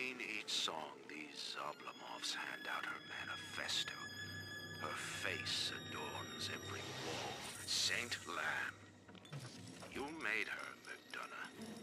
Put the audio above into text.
Between each song, these Oblomovs hand out her manifesto. Her face adorns every wall. Saint Lamb. You made her, McDonough.